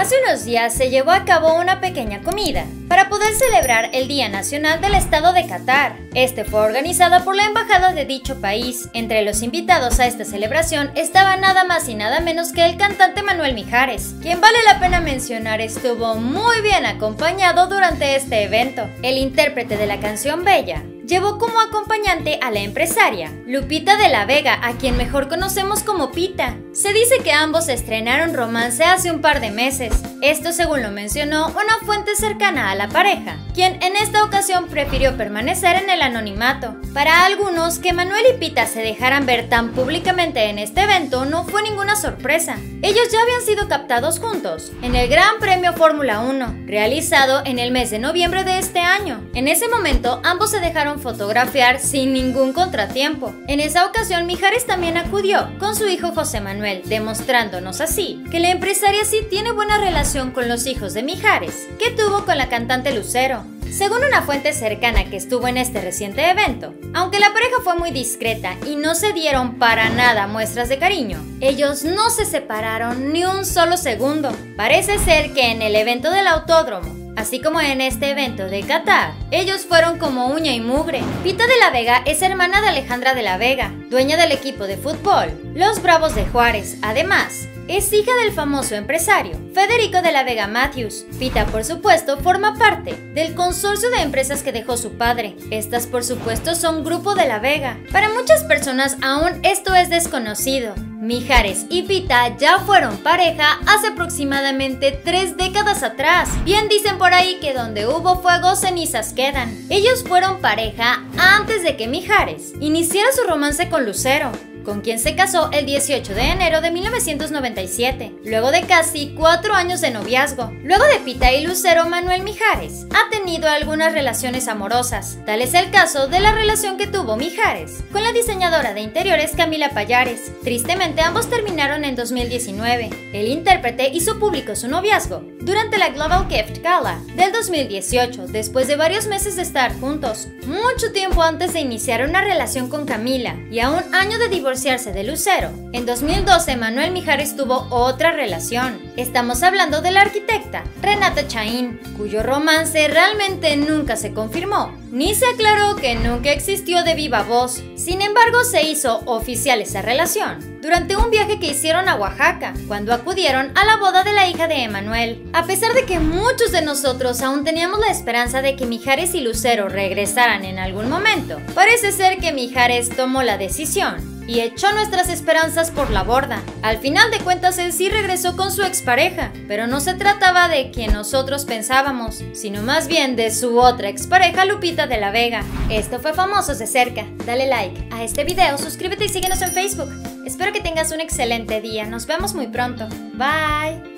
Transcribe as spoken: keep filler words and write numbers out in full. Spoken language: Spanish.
Hace unos días se llevó a cabo una pequeña comida para poder celebrar el Día Nacional del Estado de Qatar. Este fue organizado por la embajada de dicho país. Entre los invitados a esta celebración estaba nada más y nada menos que el cantante Manuel Mijares, quien vale la pena mencionar estuvo muy bien acompañado durante este evento. El intérprete de la canción Bella llevó como acompañante a la empresaria Lupita de la Vega, a quien mejor conocemos como Pita. Se dice que ambos estrenaron romance hace un par de meses. Esto según lo mencionó una fuente cercana a la pareja, quien en esta ocasión prefirió permanecer en el anonimato. Para algunos, que Manuel y Pita se dejaran ver tan públicamente en este evento no fue ninguna sorpresa. Ellos ya habían sido captados juntos en el Gran Premio Fórmula uno, realizado en el mes de noviembre de este año. En ese momento, ambos se dejaron fotografiar sin ningún contratiempo. En esa ocasión, Mijares también acudió con su hijo José Manuel, demostrándonos así que la empresaria sí tiene buena relación con los hijos de Mijares, que tuvo con la cantante Lucero. Según una fuente cercana que estuvo en este reciente evento, aunque la pareja fue muy discreta y no se dieron para nada muestras de cariño, ellos no se separaron ni un solo segundo. Parece ser que en el evento del autódromo, así como en este evento de Qatar, ellos fueron como uña y mugre. Pita de la Vega es hermana de Alejandra de la Vega, dueña del equipo de fútbol Los Bravos de Juárez. Además, es hija del famoso empresario Federico de la Vega Matthews. Pita, por supuesto, forma parte del consorcio de empresas que dejó su padre. Estas, por supuesto, son Grupo de la Vega. Para muchas personas aún esto es desconocido. Mijares y Pita ya fueron pareja hace aproximadamente tres décadas atrás. Bien dicen por ahí que donde hubo fuego, cenizas quedan. Ellos fueron pareja antes de que Mijares iniciara su romance con Lucero, con quien se casó el dieciocho de enero de mil novecientos noventa y siete, luego de casi cuatro años de noviazgo. Luego de Pita y Lucero, Manuel Mijares ha tenido algunas relaciones amorosas. Tal es el caso de la relación que tuvo Mijares con la diseñadora de interiores Camila Pallares. Tristemente, ambos terminaron en dos mil diecinueve. El intérprete hizo público su noviazgo durante la Global Gift Gala del dos mil dieciocho, después de varios meses de estar juntos, mucho tiempo antes de iniciar una relación con Camila y a un año de divorciarse de Lucero. En dos mil doce, Manuel Mijares tuvo otra relación. Estamos hablando de la arquitecta Renata Chaín, cuyo romance realmente nunca se confirmó, ni se aclaró que nunca existió de viva voz. Sin embargo, se hizo oficial esa relación durante un viaje que hicieron a Oaxaca, cuando acudieron a la boda de la hija de Emanuel. A pesar de que muchos de nosotros aún teníamos la esperanza de que Mijares y Lucero regresaran en algún momento, parece ser que Mijares tomó la decisión y echó nuestras esperanzas por la borda. Al final de cuentas, él sí regresó con su expareja, pero no se trataba de quien nosotros pensábamos, sino más bien de su otra expareja, Lupita de la Vega. Esto fue Famosos de Cerca. Dale like a este video, suscríbete y síguenos en Facebook. Espero que tengas un excelente día. Nos vemos muy pronto. Bye.